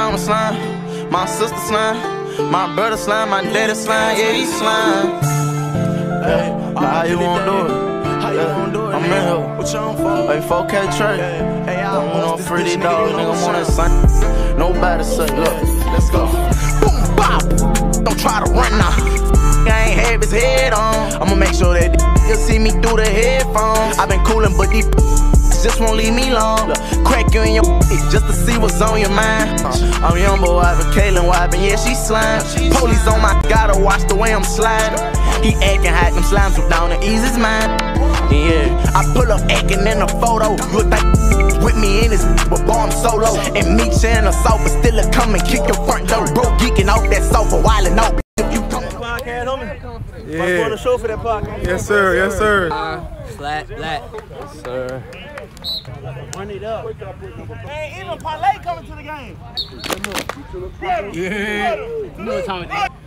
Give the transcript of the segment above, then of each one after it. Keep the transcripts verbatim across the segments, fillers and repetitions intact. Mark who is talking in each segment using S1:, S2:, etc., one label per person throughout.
S1: mama slime, my sister slime, my brother slime, my daddy slime, yeah, he slime. Hey, how you wanna do it? How you wanna do it? I'm in here. What you on for? Hey, four K Trey. Hey, I want free these dogs, nigga wanna sign. Nobody say, look, let's go. Boom, bop. Don't try to run now. I ain't have his head on. I'ma make sure that you'll see me through the headphones. I've been coolin', but these just won't leave me long. Crack you in your just to see what's on your mind. I'm young boy, I've been Kaylin wiping, yeah, she slime. Police on my, gotta watch the way I'm sliding. He acting hot, them slimes so down to ease his mind. Yeah, I pull up acting in a photo. You would think with me in this, but boy, I'm solo. And me sharing a sofa, still a come and kick your front door. Bro, geeking off that sofa, wildin' out.
S2: Podcast, homie.
S3: Yeah.
S2: I'm going to show for that podcast.
S3: Yes, sir. Yes, sir.
S4: Uh, flat, black.
S3: Yes, sir.
S2: Run it up. Hey, even Parlay coming to the game.
S4: Yeah. You know what time it is.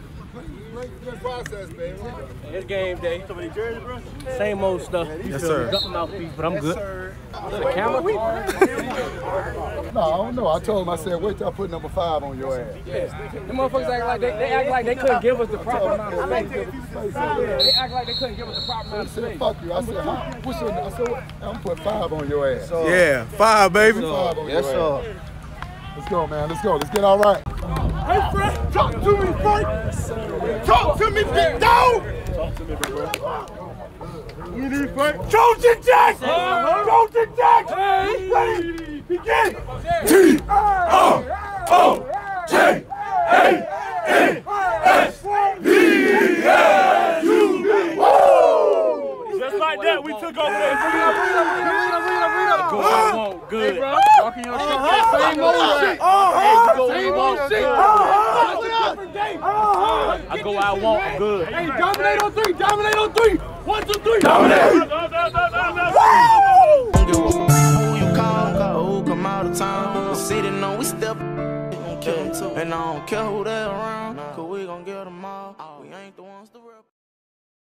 S2: It's game day. So many jerseys, bro. Same old stuff.
S3: Yes, sir.
S2: Got my mouthpiece, but I'm good. Is it a camera?
S5: No, I don't know. I told him, I said, wait till I put number five on your ass.
S4: Yeah. The motherfuckers act like they, they act like they couldn't give us the proper amount of space. Yeah, they act like they couldn't give us the proper amount of
S5: I said,
S4: space.
S5: fuck you. I said, huh? What's your, I said, what? I'm gonna put five on your ass.
S3: Yeah, five, baby.
S5: Five on
S2: Yes,
S5: your
S2: sir.
S5: ass. Let's go, man. Let's go. Let's get all right.
S6: Hey, Fred, talk to me, Frank. Talk to me, big dog. Talk to me, bro. We need Frank. Trojan Jack. Trojan Jack. Ready? Begin. T O O J A N S P L U B. Just like that, we took over that.
S2: Go I want good.
S4: Hey, bro.
S2: Walking your shit.
S4: Uh-huh.
S2: Same old shit. Hey, you go where you want good. I go where I want good.
S6: Hey, dominate on three. Dominate on three. One, two, three.
S1: Dominate! Don't give a who you call, who come out of town. The city know we step, and I don't care who they around, cause we gon' get them all. We ain't the ones to rep.